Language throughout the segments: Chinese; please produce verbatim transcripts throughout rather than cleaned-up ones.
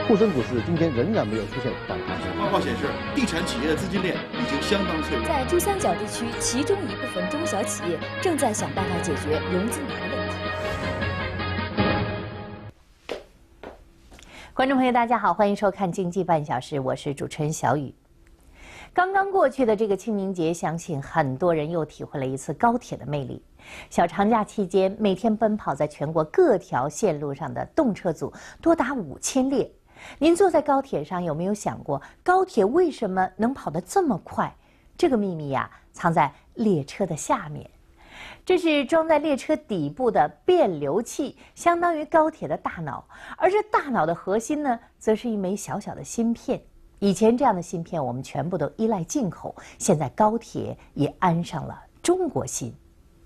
沪深股市今天仍然没有出现反弹。 报告显示，地产企业的资金链已经相当脆弱。 在珠三角地区，其中一部分中小企业正在想办法解决融资难的问题。 观众朋友，大家好，欢迎收看《经济半小时》，我是主持人小雨。刚刚过去的这个清明节，相信很多人又体会了一次高铁的魅力。小长假期间，每天奔跑在全国各条线路上的动车组多达五千列。您坐在高铁上，有没有想过，高铁为什么能跑得这么快？这个秘密呀、啊，藏在列车的下面。这是装在列车底部的变流器，相当于高铁的大脑。而这大脑的核心呢，则是一枚小小的芯片。以前这样的芯片我们全部都依赖进口，现在高铁也安上了中国芯。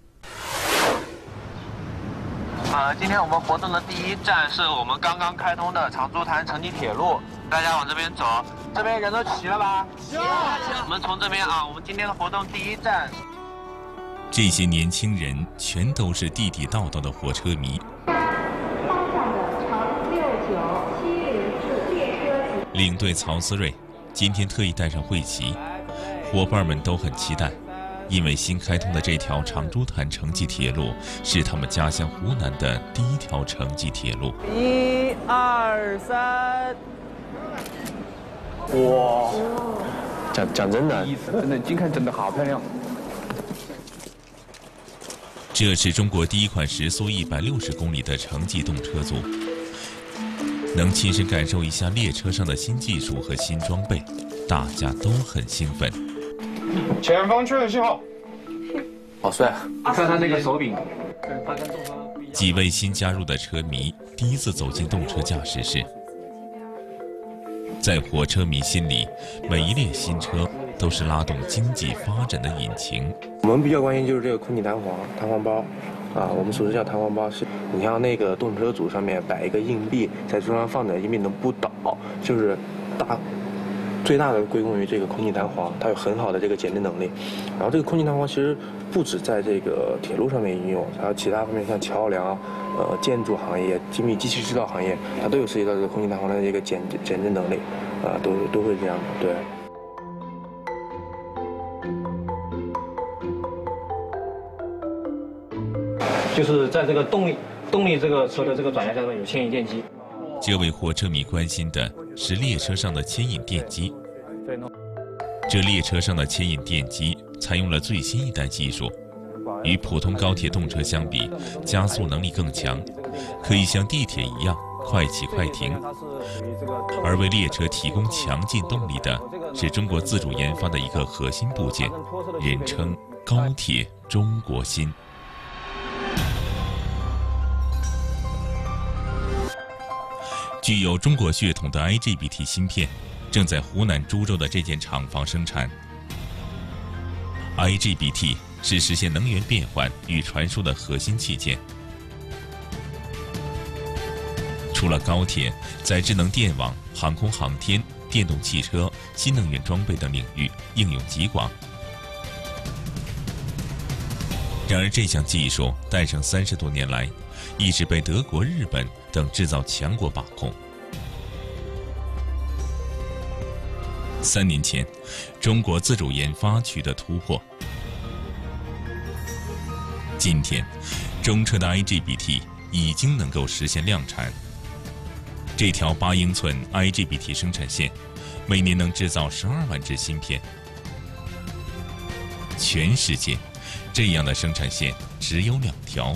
呃，今天我们活动的第一站是我们刚刚开通的长株潭城际铁路，大家往这边走，这边人都齐了吧？齐了。我们从这边啊，我们今天的活动第一站。 这些年轻人全都是地地道道的火车迷。领队曹思睿今天特意带上会旗，伙伴们都很期待，因为新开通的这条长株潭城际铁路是他们家乡湖南的第一条城际铁路。 一二三， 哇！讲讲真的， 真的近看真的好漂亮。 这是中国第一款时速一百六十公里的城际动车组。能亲身感受一下列车上的新技术和新装备，大家都很兴奋。 前方确认信号。 好帅！ 你看他那个手柄。 几位新加入的车迷第一次走进动车驾驶室。在火车迷心里，每一列新车都是拉动经济发展的引擎。 我们比较关心就是这个空气弹簧、弹簧包。啊，我们俗称叫弹簧包，是你像那个动车组上面摆一个硬币，在中央放着，硬币能不倒，就是大最大的归功于这个空气弹簧，它有很好的这个减震能力。然后这个空气弹簧其实不止在这个铁路上面应用，还有其他方面，像桥梁、呃建筑行业、精密机器制造行业，它都有涉及到这个空气弹簧的这个减减震能力，啊，都都会这样的，对。 就是在这个动力动力这个车的这个转向上面有牵引电机。 这位火车迷关心的是列车上的牵引电机。这列车上的牵引电机采用了最新一代技术，与普通高铁动车相比，加速能力更强，可以像地铁一样快起快停。而为列车提供强劲动力的是中国自主研发的一个核心部件，人称高铁中国芯。具有中国血统的 I G B T 芯片正在湖南株洲的这间厂房生产。I G B T 是实现能源变换与传输的核心器件。除了高铁，在智能电网、航空航天、电动汽车、新能源装备等领域应用极广。然而，这项技术诞生三十多年来，一直被德国、日本等制造强国把控。三年前，中国自主研发取得突破。今天，中车的 I G B T 已经能够实现量产。这条八英寸 I G B T 生产线，每年能制造十二万只芯片。全世界，这样的生产线只有两条。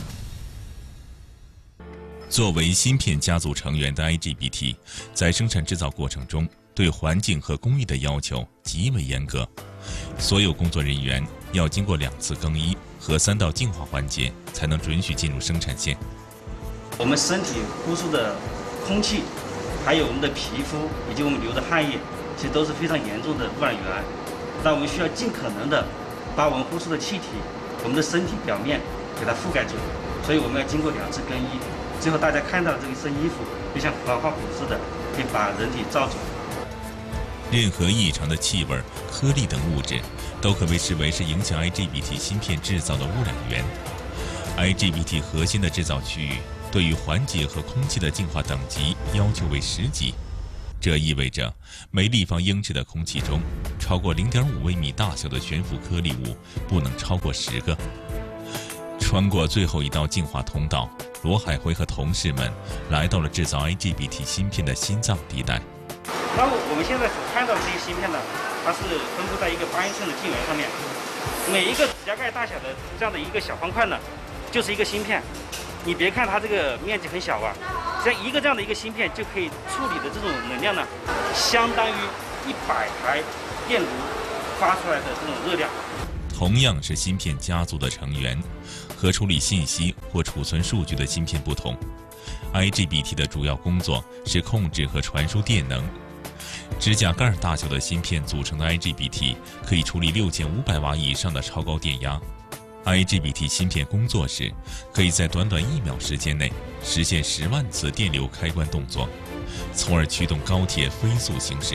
作为芯片家族成员的 I G B T， 在生产制造过程中对环境和工艺的要求极为严格，所有工作人员要经过两次更衣和三道净化环节，才能准许进入生产线。 我们身体呼出的空气，还有我们的皮肤以及我们流的汗液，其实都是非常严重的污染源。那我们需要尽可能的把我们呼出的气体，我们的身体表面给它覆盖住，所以我们要经过两次更衣。最后大家看到的这一身衣服，就像防化服似的，可以把人体罩住。 任何异常的气味、颗粒等物质，都可被视为是影响 I G B T 芯片制造的污染源。I G B T 核心的制造区域对于环节和空气的净化等级要求为十级，这意味着每立方英尺的空气中，超过 零点五微米大小的悬浮颗粒物不能超过十个。穿过最后一道净化通道，罗海辉和同事们来到了制造 I G B T 芯片的心脏地带。 那我们现在所看到的这些芯片呢，它是分布在一个八英寸的晶圆上面，每一个指甲盖大小的这样的一个小方块呢，就是一个芯片。你别看它这个面积很小啊，像一个这样的一个芯片就可以处理的这种能量呢，相当于一百台电炉发出来的这种热量。 同样是芯片家族的成员，和处理信息或储存数据的芯片不同 ，I G B T 的主要工作是控制和传输电能。指甲盖大小的芯片组成的 I G B T 可以处理六千五百瓦以上的超高电压。I G B T 芯片工作时，可以在短短一秒时间内实现十万次电流开关动作，从而驱动高铁飞速行驶。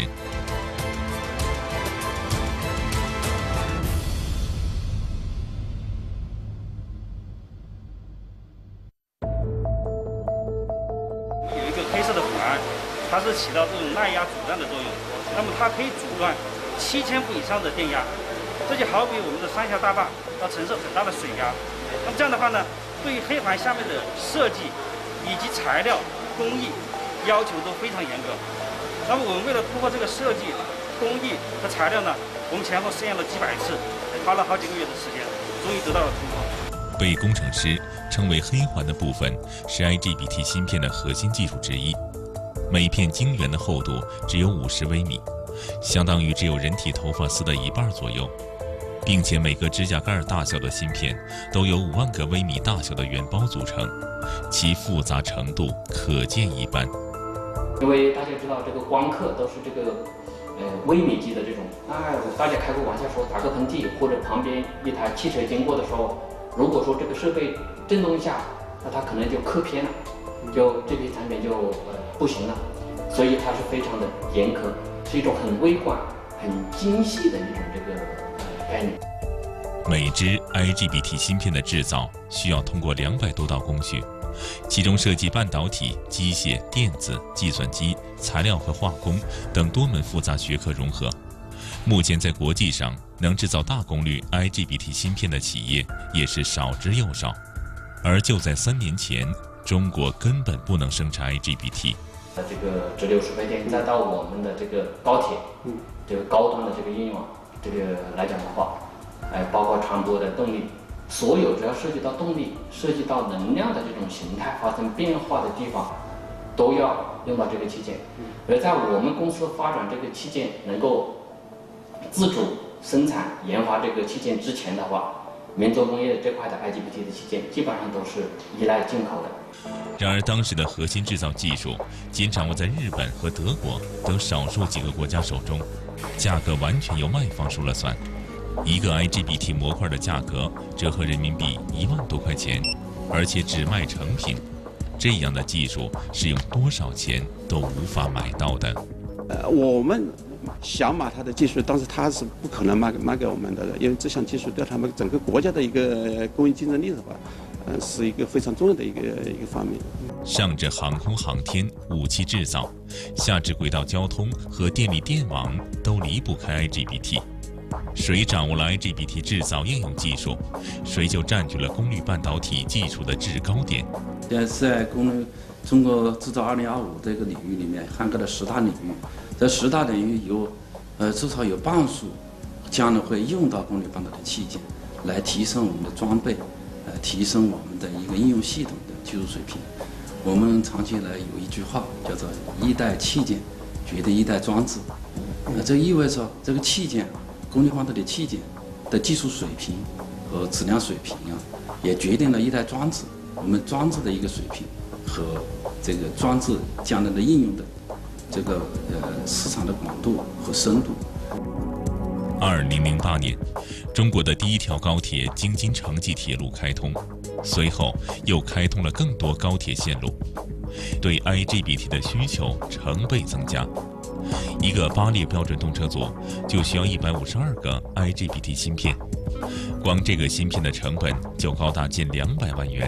有一个黑色的环，它是起到这种耐压阻断的作用，那么它可以阻断七千伏以上的电压。这就好比我们的三峡大坝要承受很大的水压，那么这样的话呢，对于黑环下面的设计以及材料工艺要求都非常严格。那么我们为了突破这个设计、工艺和材料呢，我们前后试验了几百次，花了好几个月的时间，终于得到了突破。 被工程师称为黑环的部分是 I G B T 芯片的核心技术之一，每片晶圆的厚度只有五十微米，相当于只有人体头发丝的一半左右。并且每个指甲盖大小的芯片都由五万个微米大小的原包组成，其复杂程度可见一斑。 因为大家知道这个光刻都是这个呃微米级的这种，哎，大家开个玩笑说打个喷嚏或者旁边一台汽车经过的时候，如果说这个设备震动一下，那它可能就刻偏了，就这批产品就呃不行了，所以它是非常的严苛，是一种很微观、很精细的一种这个。概念。 每只 I G B T 芯片的制造需要通过两百多道工序，其中涉及半导体、机械、电子、计算机、材料和化工等多门复杂学科融合。目前在国际上能制造大功率 I G B T 芯片的企业也是少之又少。而就在三年前，中国根本不能生产 I G B T。 这个直流输配电，再到我们的这个高铁，这个高端的这个应用，这个来讲的话，哎，包括传播的动力，所有只要涉及到动力、涉及到能量的这种形态发生变化的地方，都要用到这个器件。而在我们公司发展这个器件能够自主生产研发这个器件之前的话，民族工业这块的 I G B T 的器件基本上都是依赖进口的。 然而，当时的核心制造技术仅掌握在日本和德国等少数几个国家手中，价格完全由卖方说了算。一个 I G B T 模块的价格折合人民币一万多块钱，而且只卖成品，这样的技术是用多少钱都无法买到的。 呃，我们想买它的技术，但是它是不可能卖给卖给我们的，因为这项技术对他们整个国家的一个工业竞争力的话，嗯，是一个非常重要的一个一个方面。 上至航空航天、武器制造，下至轨道交通和电力电网，都离不开 I G B T。谁掌握了 I G B T 制造应用技术，谁就占据了功率半导体技术的制高点。 现在在功率中国制造二零二五这个领域里面，涵盖了十大领域。这十大领域有，呃，至少有半数将来会用到功率半导体器件，来提升我们的装备，呃，提升我们的一个应用系统的技术水平。我们长期以来有一句话叫做“一代器件决定一代装置”，那这意味着这个器件，功率半导体器件的技术水平和质量水平啊，也决定了一代装置我们装置的一个水平和这个装置将来的应用的这个呃市场的广度和深度。 二零零八年，中国的第一条高铁京津城际铁路开通，随后又开通了更多高铁线路，对 I G B T 的需求成倍增加。一个八列标准动车组就需要一百五十二个 I G B T 芯片，光这个芯片的成本就高达近两百万元。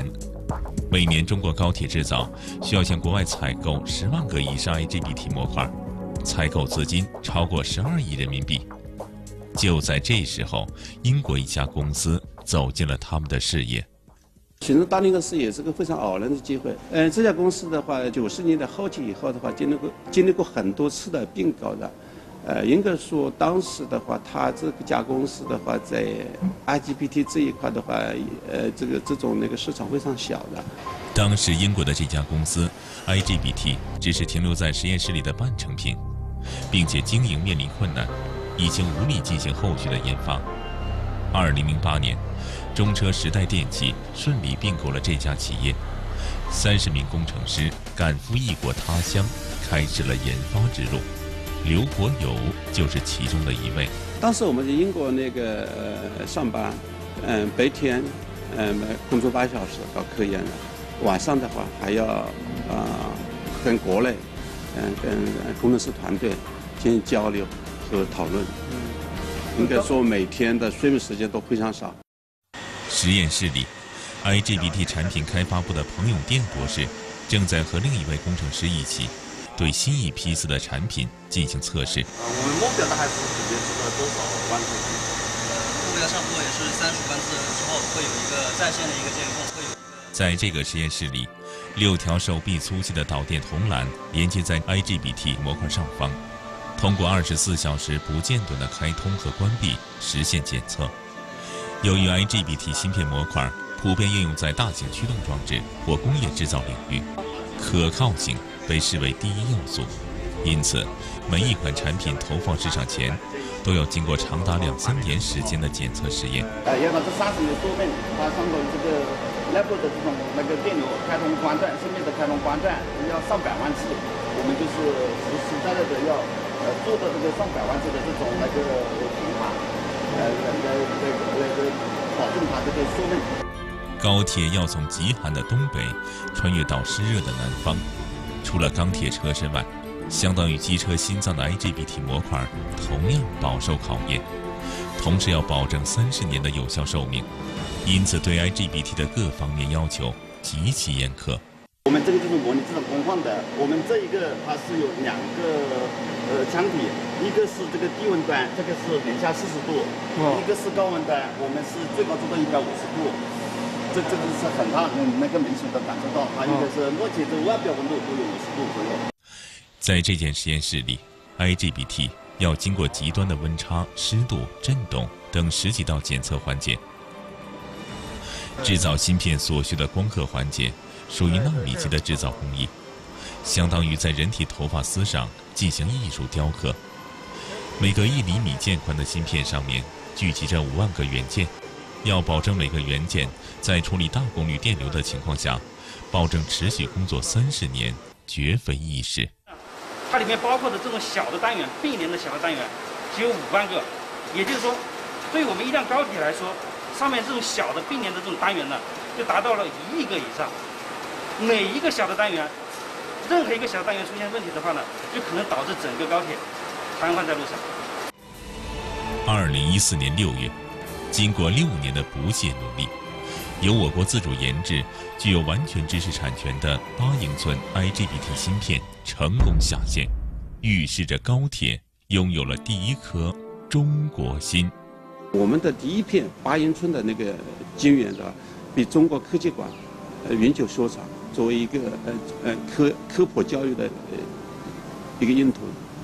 每年中国高铁制造需要向国外采购十万个以上 I G B T 模块，采购资金超过十二亿人民币。就在这时候，英国一家公司走进了他们的视野。 进入大连的视野是个非常偶然的机会。嗯、呃，这家公司的话，九十年代后期以后的话，经历过经历过很多次的并购的。呃，应该说当时的话，它这家公司的话，在 I G B T 这一块的话，呃，这个这种那个市场非常小的。 当时英国的这家公司 I G B T 只是停留在实验室里的半成品，并且经营面临困难，已经无力进行后续的研发。二零零八年，中车时代电器顺利并购了这家企业，三十名工程师赶赴异国他乡，开始了研发之路。刘国友就是其中的一位。 当时我们在英国那个呃上班，嗯、呃，白天嗯、呃、工作八小时搞科研的，晚上的话还要啊、呃、跟国内嗯、呃、跟工程师团队进行交流和讨论。应该说每天的睡眠时间都非常少。 实验室里 ，I G B T 产品开发部的彭永店博士正在和另一位工程师一起对新一批次的产品进行测试。 呃，我们目标大概是准备出了多少万次？ 目标差不多也是三十万次之后会有一个在线的一个监控，会有一个。 在这个实验室里，六条手臂粗细的导电铜缆连接在 I G B T 模块上方，通过二十四小时不间断的开通和关闭实现检测。由于 I G B T 芯片模块普遍应用在大型驱动装置或工业制造领域，可靠性被视为第一要素，因此每一款产品投放市场前，都要经过长达两三年时间的检测实验。 呃，要把这三十枚桌面，它上头这个内部的这种那个电流开通关断，芯片的开通关断要上百万次，我们就是实实在在的要呃做到这个上百万次的这种那个平滑，呃来来来来保证它这个寿命。 高铁要从极寒的东北穿越到湿热的南方，除了钢铁车身外，相当于机车心脏的 I G B T 模块同样饱受考验，同时要保证三十年的有效寿命，因此对 I G B T 的各方面要求极其严苛。 我们这个就是模拟这种工况的，我们这一个它是有两个呃腔体，一个是这个低温端，这个是零下四十度，哦、一个是高温端，我们是最高做到一百五十度。这这个是很大，能够明显的感受到，它应该是目前这外表温度都有五十度左右。 在这间实验室里 ，I G B T 要经过极端的温差、湿度、震动等十几道检测环节。制造芯片所需的光刻环节属于纳米级的制造工艺，相当于在人体头发丝上进行艺术雕刻。每个一厘米键宽的芯片上面聚集着五万个元件。要保证每个元件在处理大功率电流的情况下，保证持续工作三十年，绝非易事。 它里面包括的这种小的单元，并联的小的单元，只有五万个，也就是说，对于我们一辆高铁来说，上面这种小的并联的这种单元呢，就达到了一亿个以上。每一个小的单元，任何一个小单元出现问题的话呢，就可能导致整个高铁瘫痪在路上。 二零一四年六月。经过六年的不懈努力，由我国自主研制、具有完全知识产权的八英寸 I G B T 芯片成功下线，预示着高铁拥有了第一颗中国心。 我们的第一片八英寸的那个晶圆的，被中国科技馆呃永久收藏，作为一个呃呃科科普教育的呃一个用途。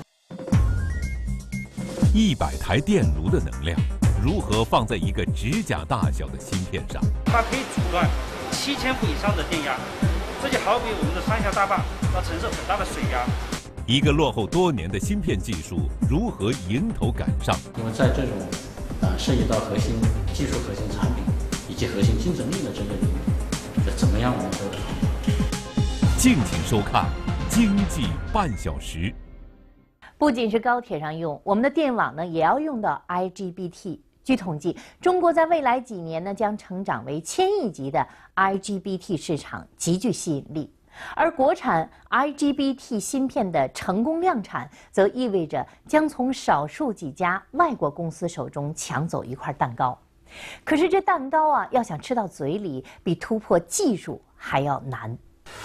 一百台电炉的能量如何放在一个指甲大小的芯片上？ 它可以阻断七千伏以上的电压，这就好比我们的三峡大坝要承受很大的水压。 一个落后多年的芯片技术如何迎头赶上？ 因为在这种呃涉及到核心技术、核心产品以及核心竞争力的这个领域，怎么样我们做得好？ 敬请收看《经济半小时》。 不仅是高铁上用，我们的电网呢也要用到 I G B T。据统计，中国在未来几年呢将成长为千亿级的 I G B T 市场，极具吸引力。而国产 I G B T 芯片的成功量产，则意味着将从少数几家外国公司手中抢走一块蛋糕。可是这蛋糕啊，要想吃到嘴里，比突破技术还要难。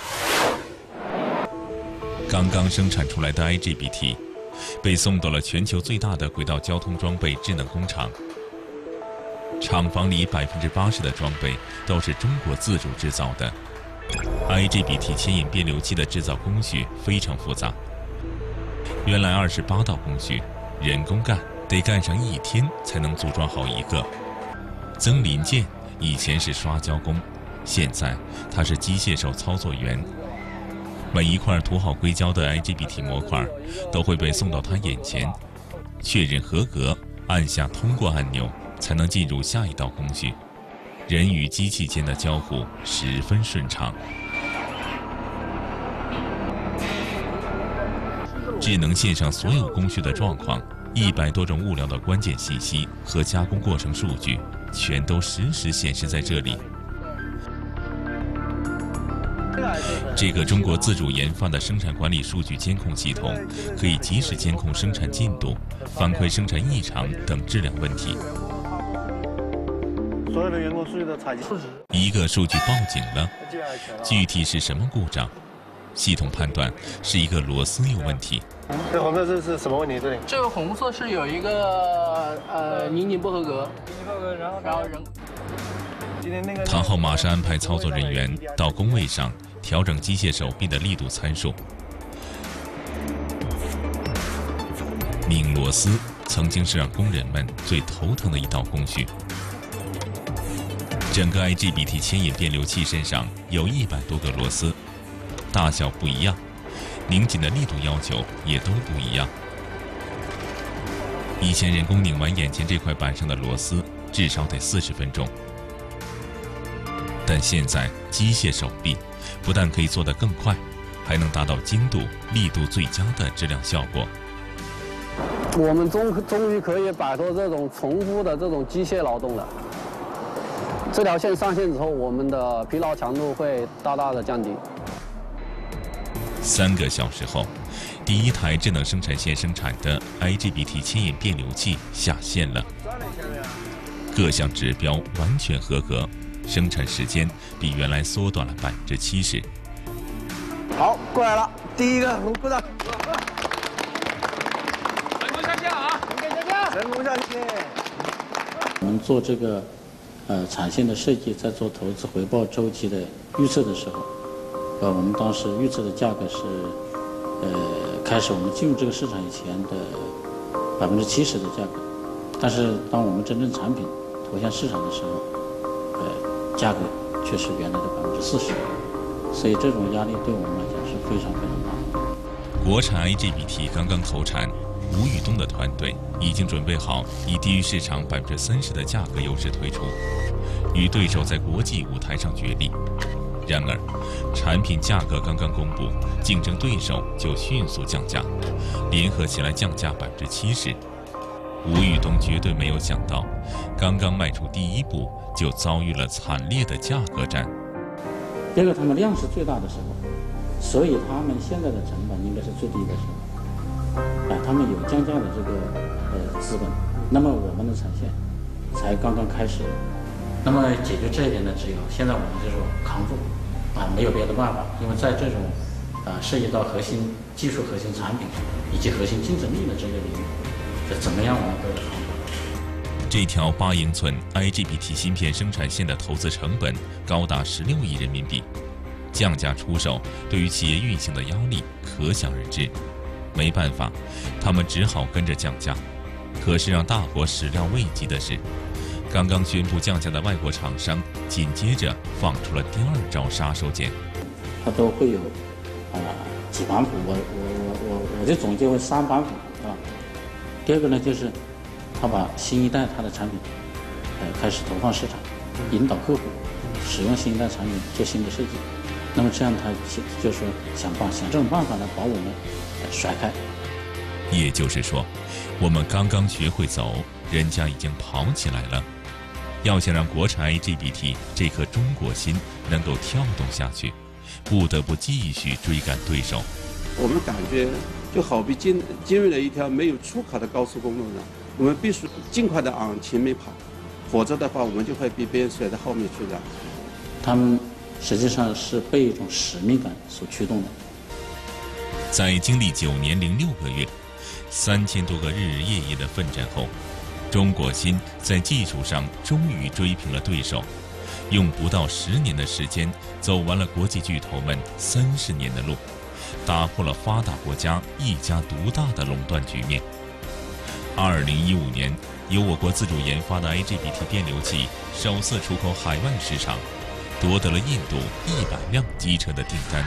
刚刚生产出来的 I G B T 被送到了全球最大的轨道交通装备智能工厂，厂房里百分之八十的装备都是中国自主制造的。I G B T 牵引变流器的制造工序非常复杂，原来二十八道工序，人工干得干上一天才能组装好一个。曾林健以前是刷胶工，现在他是机械手操作员。每一块涂好硅胶的 I G B T 模块都会被送到他眼前，确认合格，按下通过按钮，才能进入下一道工序。人与机器间的交互十分顺畅。智能线上所有工序的状况，一百多种物料的关键信息和加工过程数据，全都实时显示在这里。这个中国自主研发的生产管理数据监控系统，可以及时监控生产进度、反馈生产异常等质量问题。 所有的员工数据的采集。 一个数据报警了，具体是什么故障？系统判断是一个螺丝有问题。 这红色这是什么问题？这里这个红色是有一个呃拧紧不合格，不合格，然后然后人。 唐浩马上安排操作人员到工位上调整机械手臂的力度参数。拧螺丝曾经是让工人们最头疼的一道工序。整个 I G B T 牵引变流器身上有一百多个螺丝，大小不一样，拧紧的力度要求也都不一样。以前人工拧完眼前这块板上的螺丝，至少得四十分钟。但现在机械手臂不但可以做得更快，还能达到精度、力度最佳的质量效果。 我们终终于可以摆脱这种重复的这种机械劳动了。这条线上线之后，我们的疲劳强度会大大的降低。 三个小时后，第一台智能生产线生产的 I G B T 牵引变流器下线了，各项指标完全合格。生产时间比原来缩短了百分之七十。 好，过来了，第一个，我们鼓掌。 成功下线啊！ 成功下线。 我们做这个呃产线的设计，在做投资回报周期的预测的时候，呃，我们当时预测的价格是呃开始我们进入这个市场以前的百分之七十的价格，但是当我们真正产品投向市场的时候，呃。价格却是原来的百分之四十，所以这种压力对我们来讲是非常非常大的。 国产 I G B T 刚刚投产，吴宇东的团队已经准备好以低于市场百分之三十的价格优势推出，与对手在国际舞台上角力。然而，产品价格刚刚公布，竞争对手就迅速降价，联合起来降价百分之七十。吴宇东绝对没有想到，刚刚迈出第一步，就遭遇了惨烈的价格战。 第二个，他们量是最大的时候，所以他们现在的成本应该是最低的时候。啊，他们有降价的这个呃资本，那么我们的产线才刚刚开始。那么解决这一点呢，只有现在我们就是扛住，啊，没有别的办法，因为在这种啊涉及到核心技术、核心产品以及核心竞争力的这个领域。怎么样我们都有方法。 这条八英寸 I G B T 芯片生产线的投资成本高达十六亿人民币，降价出售对于企业运行的压力可想而知。没办法，他们只好跟着降价。可是让大伙始料未及的是，刚刚宣布降价的外国厂商紧接着放出了第二招杀手锏。 它都会有啊、呃、几板斧，我我我我我就总结为三板斧啊。第二个呢，就是他把新一代他的产品，呃，开始投放市场，引导客户使用新一代产品做新的设计。那么这样他就是说想办想这种办法来把我们呃甩开。 也就是说，我们刚刚学会走，人家已经跑起来了。要想让国产 I G B T 这颗中国心能够跳动下去，不得不继续追赶对手。 我们感觉就好比进进入了一条没有出口的高速公路上，我们必须尽快的往前面跑，否则的话我们就会被别人甩在后面去的。 他们实际上是被一种使命感所驱动的。 在经历九年零六个月、三千多个日日夜夜的奋战后，中国芯在技术上终于追平了对手，用不到十年的时间走完了国际巨头们三十年的路，打破了发达国家一家独大的垄断局面。二零一五年，由我国自主研发的 I G B T 电流器首次出口海外市场，夺得了印度一百辆机车的订单。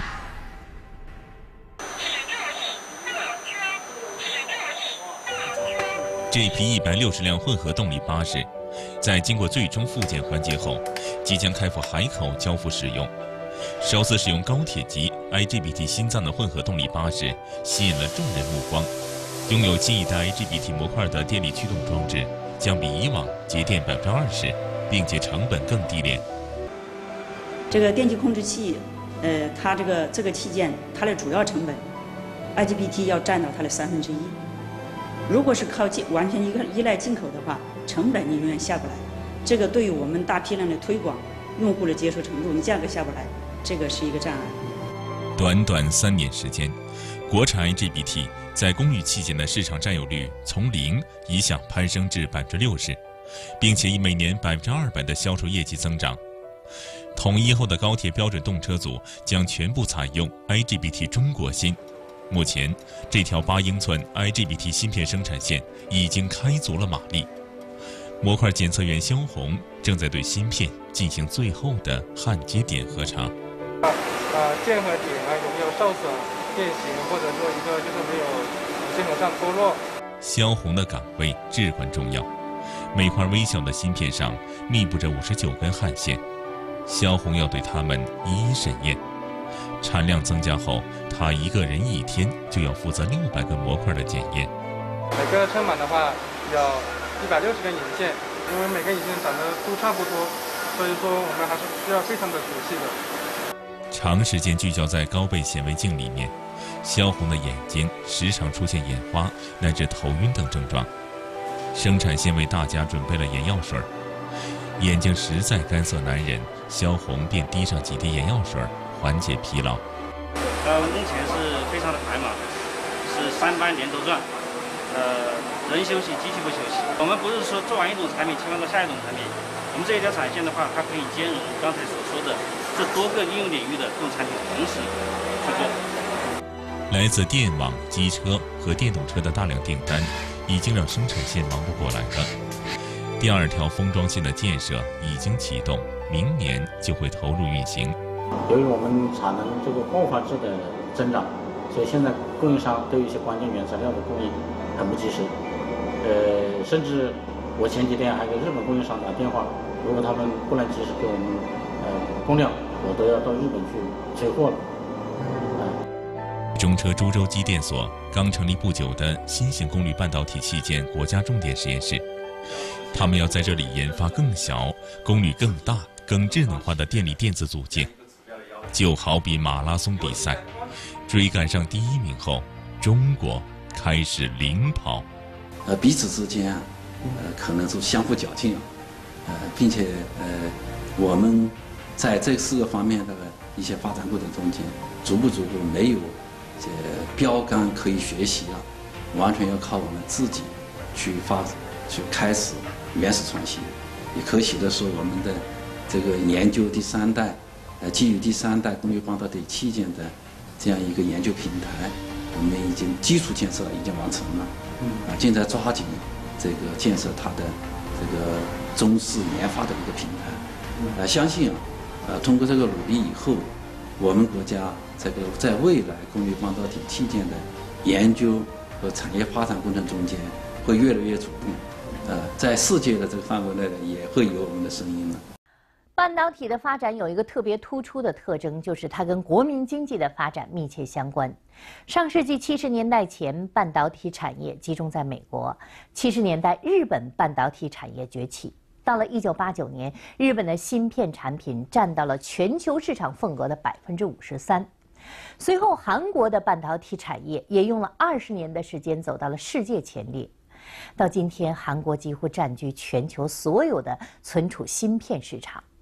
这批一百六十辆混合动力巴士，在经过最终复检环节后，即将开赴海口交付使用。首次使用高铁级 I G B T 心脏的混合动力巴士，吸引了众人目光。拥有新一代 I G B T 模块的电力驱动装置，将比以往节电百分之二十，并且成本更低廉。 这个电气控制器，呃，它这个这个器件，它的主要成本 ，I G B T 要占到它的三分之一。如果是靠进完全依依赖进口的话，成本你永远下不来。这个对于我们大批量的推广，用户的接受程度，你价格下不来，这个是一个障碍。 短短三年时间，国产 I G B T 在公寓器件的市场占有率从零一下攀升至百分之六十，并且以每年百分之二百的销售业绩增长。统一后的高铁标准动车组将全部采用 I G B T 中国芯。目前，这条八英寸 I G B T 芯片生产线已经开足了马力。模块检测员肖红正在对芯片进行最后的焊接点核查。 呃，键和点啊有没有受损、变形，或者说一个就是没有线头上脱落。 肖红的岗位至关重要，每块微小的芯片上密布着五十九根焊线，肖红要对它们一一审验。产量增加后，他一个人一天就要负责六百个模块的检验。 每个车满的话有一百六十根引线，因为每个引线长得都差不多，所以说我们还是需要非常的仔细的。 长时间聚焦在高倍显微镜里面，肖红的眼睛时常出现眼花乃至头晕等症状。生产线为大家准备了眼药水，眼睛实在干涩难忍，肖红便滴上几滴眼药水，缓解疲劳。 呃，目前是非常的繁忙，是三班连轴转，呃，人休息，机器不休息。我们不是说做完一种产品切换到下一种产品，我们这一条产线的话，它可以兼容刚才所说的这多个应用领域的这种产品同时去做。 来自电网、机车和电动车的大量订单，已经让生产线忙不过来了。第二条封装线的建设已经启动，明年就会投入运行。 由于我们产能这个爆发式的增长，所以现在供应商对一些关键原材料的供应很不及时。呃，甚至我前几天还给日本供应商打电话，如果他们不能及时给我们呃供料，我都要到日本去催货了。呃、 中车株洲机电所刚成立不久的新型功率半导体器件国家重点实验室，他们要在这里研发更小、功率更大、更智能化的电力电子组件。就好比马拉松比赛，追赶上第一名后，中国开始领跑。 呃，彼此之间啊，呃，可能是相互较劲啊，呃，并且呃，我们在这四个方面的一些发展过程中间，逐步逐步没有这标杆可以学习啊，完全要靠我们自己去发去开始原始创新。也可喜的说，我们的这个研究第三代。呃，基于第三代功率半导体器件的这样一个研究平台，我们已经基础建设已经完成了，嗯，啊，正在抓紧这个建设它的这个中试研发的一个平台，嗯，啊，相信啊，呃，通过这个努力以后，我们国家这个在未来功率半导体器件的研究和产业发展过程中间会越来越主动，呃，在世界的这个范围内呢，也会有我们的声音了。 半导体的发展有一个特别突出的特征，就是它跟国民经济的发展密切相关。上世纪七十年代前，半导体产业集中在美国；七十年代，日本半导体产业崛起。到了一九八九年，日本的芯片产品占到了全球市场份额的百分之五十三。随后，韩国的半导体产业也用了二十年的时间走到了世界前列。到今天，韩国几乎占据全球所有的存储芯片市场。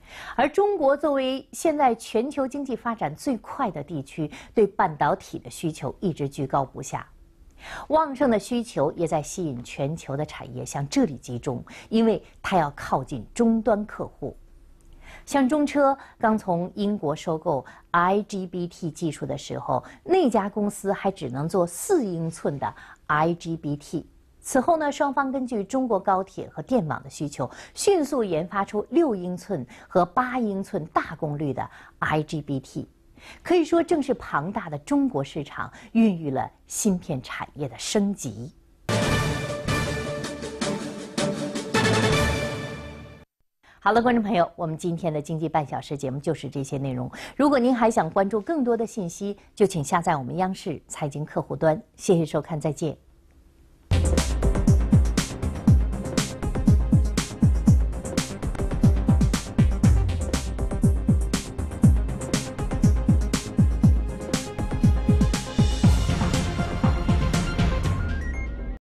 而中国作为现在全球经济发展最快的地区，对半导体的需求一直居高不下。旺盛的需求也在吸引全球的产业向这里集中，因为它要靠近终端客户。像中车刚从英国收购 I G B T 技术的时候，那家公司还只能做四英寸的 I G B T。此后呢，双方根据中国高铁和电网的需求，迅速研发出六英寸和八英寸大功率的 I G B T。可以说，正是庞大的中国市场孕育了芯片产业的升级。好了，观众朋友，我们今天的经济半小时节目就是这些内容。如果您还想关注更多的信息，就请下载我们央视财经客户端。谢谢收看，再见。